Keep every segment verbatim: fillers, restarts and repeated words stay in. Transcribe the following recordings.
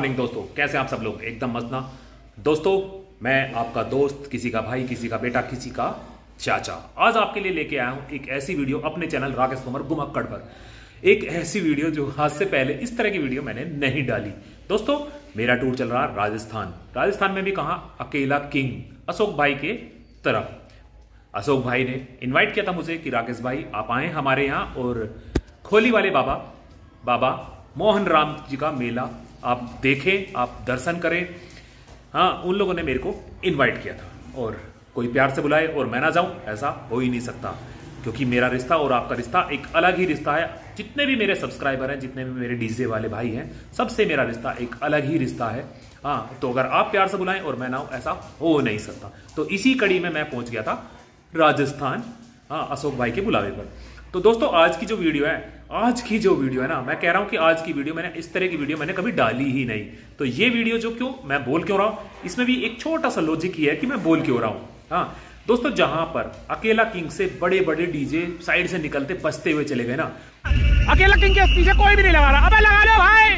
Morning दोस्तों, कैसे आप सब लोग? एकदम मस्त ना दोस्तों। मैं आपका दोस्त, किसी का भाई, किसी का बेटा, किसी का चाचा, आज आपके लिए लेके आया हूं एक ऐसी वीडियो अपने चैनल राकेश तोमर घुमक्कड़ पर। एक ऐसी वीडियो जो आज से पहले इस तरह की वीडियो मैंने नहीं डाली। दोस्तों, मेरा टूर चल रहा है राजस्थान। राजस्थान में भी कहां? अकेला किंग अशोक भाई के तरफ। अशोक भाई ने इनवाइट किया था मुझे कि राकेश भाई आप आए हमारे यहाँ और खोली वाले बाबा बाबा मोहन राम जी का मेला आप देखें, आप दर्शन करें। हाँ, उन लोगों ने मेरे को इनवाइट किया था और कोई प्यार से बुलाए और मैं ना जाऊं, ऐसा हो ही नहीं सकता, क्योंकि मेरा रिश्ता और आपका रिश्ता एक अलग ही रिश्ता है। जितने भी मेरे सब्सक्राइबर हैं, जितने भी मेरे डीजे वाले भाई हैं, सबसे मेरा रिश्ता एक अलग ही रिश्ता है। हाँ, तो अगर आप प्यार से बुलाएं और मैं ना आऊं, ऐसा हो नहीं सकता। तो इसी कड़ी में मैं पहुंच गया था राजस्थान, हाँ, अशोक भाई के बुलावे पर। तो दोस्तों, आज की जो वीडियो है आज की जो वीडियो है ना, मैं कह रहा हूं कि आज की वीडियो मैंने इस तरह की वीडियो मैंने कभी डाली ही नहीं। तो ये वीडियो जो क्यों मैं बोल क्यों रहा हूं, इसमें भी एक छोटा सा लॉजिक ही है कि मैं बोल क्यों रहा हूं। हाँ दोस्तों, जहां पर अकेला किंग से बड़े बड़े डीजे साइड से निकलते बजते हुए चले गए ना, अकेला किंग के पीछे कोई भी नहीं लगा रहा। अबे लगा लो भाई,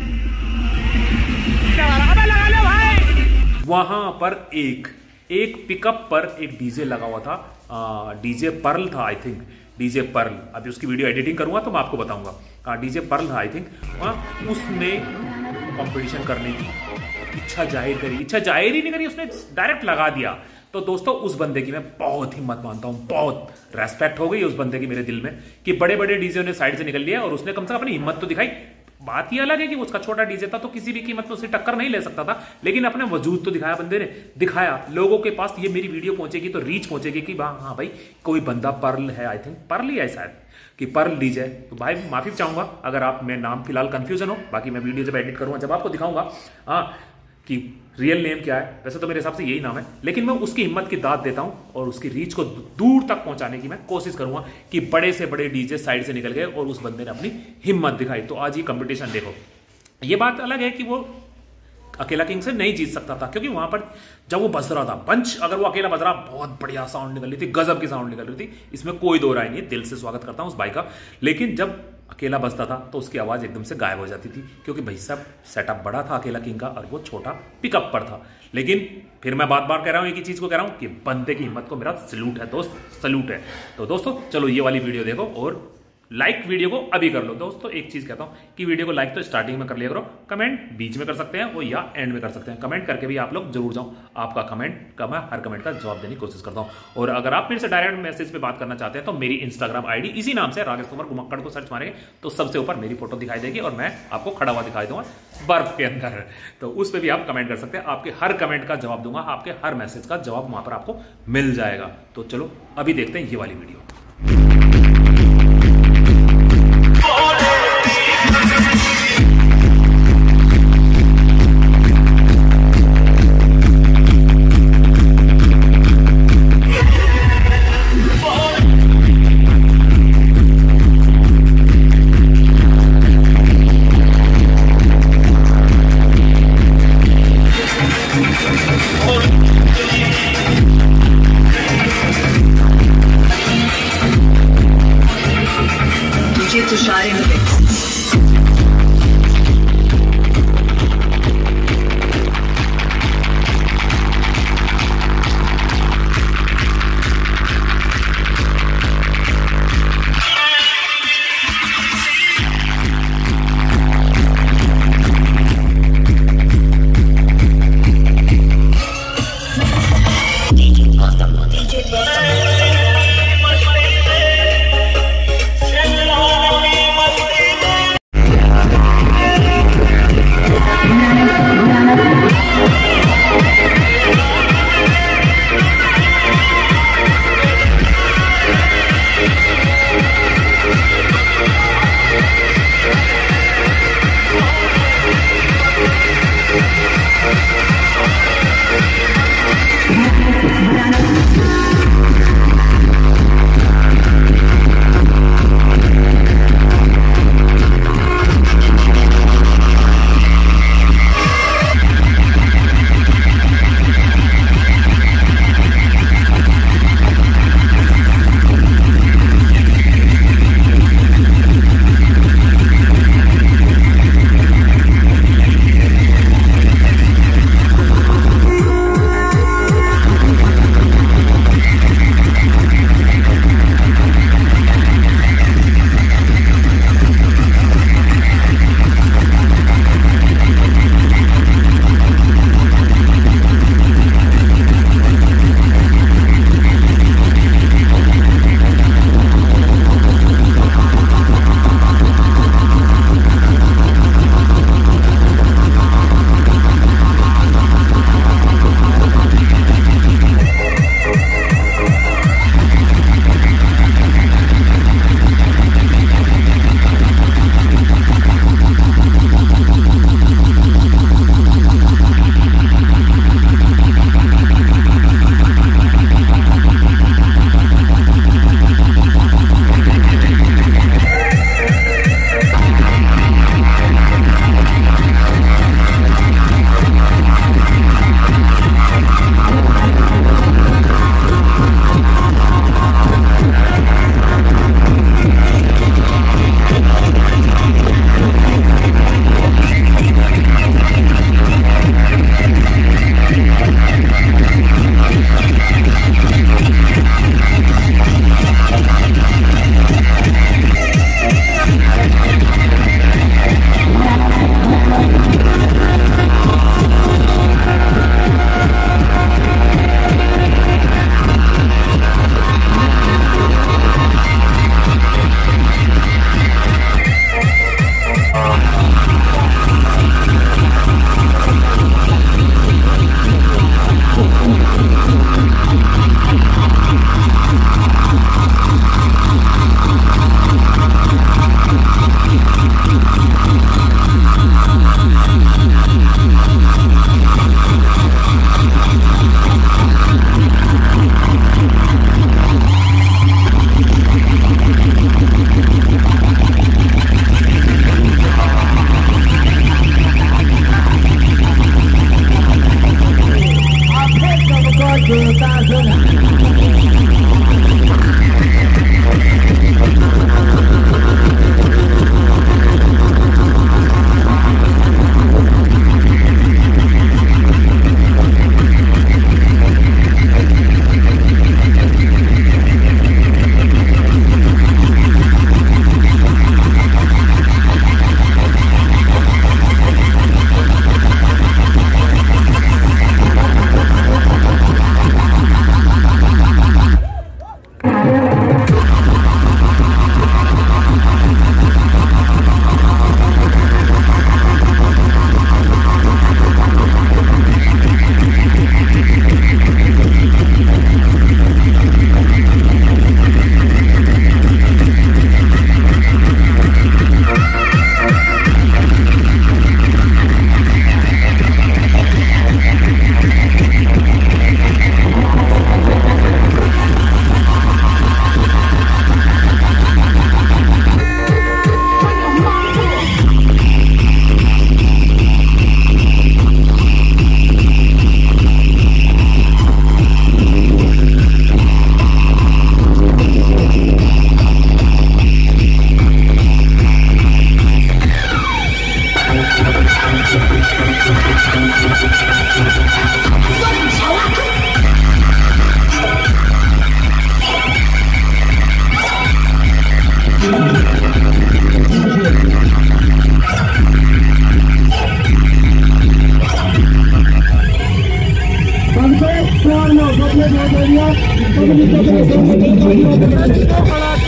अबे लगा लो भाई। वहां पर एक एक पिकअप पर एक डीजे लगा हुआ था, डीजे पर्ल था आई थिंक, डीजे पर्ल। अभी उसकी वीडियो एडिटिंग करूंगा तो मैं आपको बताऊंगा। हाँ, डीजे पर्ल था आई थिंक। हाँ, उसने कंपटीशन करने की इच्छा जाहिर करी, इच्छा जाहिर ही नहीं करी, उसने डायरेक्ट लगा दिया। तो दोस्तों, उस बंदे की मैं बहुत हिम्मत मानता हूं, बहुत रेस्पेक्ट हो गई उस बंदे की मेरे दिल में कि बड़े बड़े डीजे ने साइड से निकल लिया और उसने कम से कम अपनी हिम्मत तो दिखाई। बात ही अलग है कि उसका छोटा डीजे था तो किसी भी कीमत में उसे टक्कर नहीं ले सकता था, लेकिन अपने वजूद तो दिखाया बंदे ने, दिखाया। लोगों के पास ये मेरी वीडियो पहुंचेगी तो रीच पहुंचेगी कि हाँ भाई, कोई बंदा पर्ल है, आई थिंक पर्ल ही है शायद, कि पर्ल डीजे। तो भाई माफी चाहूंगा अगर आप में नाम फिलहाल कंफ्यूजन हो, बाकी मैं वीडियो जब एडिट करूंगा जब आपको दिखाऊंगा हाँ कि रियल नेम क्या है। वैसे तो मेरे हिसाब से यही नाम है, लेकिन मैं उसकी हिम्मत की दाद देता हूं और उसकी रीच को दूर तक पहुंचाने की मैं कोशिश करूंगा कि बड़े से बड़े डीजे साइड से निकल गए और उस बंदे ने अपनी हिम्मत दिखाई। तो आज ये कंपटीशन देखो, ये बात अलग है कि वो अकेला किंग से नहीं जीत सकता था, क्योंकि वहां पर जब वो बज रहा था पंच, अगर वो अकेला बज रहा, बहुत बढ़िया साउंड निकल रही थी, गजब की साउंड निकल रही थी, इसमें कोई दो राय नहीं है। दिल से स्वागत करता हूं उस भाई का। लेकिन जब अकेला बजता था तो उसकी आवाज एकदम से गायब हो जाती थी, क्योंकि भाई साहब सेटअप बड़ा था अकेला किंग का और वो छोटा पिकअप पर था। लेकिन फिर मैं बार बार कह रहा हूं, एक ही चीज को कह रहा हूं कि बंदे की हिम्मत को मेरा सल्यूट है दोस्त, सल्यूट है। तो दोस्तों चलो ये वाली वीडियो देखो और लाइक वीडियो को अभी कर लो। दोस्तों एक चीज कहता हूं कि वीडियो को लाइक तो स्टार्टिंग में कर लिया करो, कमेंट बीच में कर सकते हैं और या एंड में कर सकते हैं। कमेंट करके भी आप लोग जरूर जाओ, आपका कमेंट का मैं हर कमेंट का जवाब देने की कोशिश करता हूं। और अगर आप मेरे से डायरेक्ट मैसेज पे बात करना चाहते हैं तो मेरी इंस्टाग्राम आईडी इसी नाम से राकेश तोमर घुमक्कड़ को सर्च मारेंगे तो सबसे ऊपर मेरी फोटो दिखाई देगी और मैं आपको खड़ा हुआ दिखाई दूंगा बर्फ के अंदर। तो उस पर भी आप कमेंट कर सकते हैं, आपके हर कमेंट का जवाब दूंगा, आपके हर मैसेज का जवाब वहां पर आपको मिल जाएगा। तो चलो अभी देखते हैं ये वाली वीडियो। खड़ा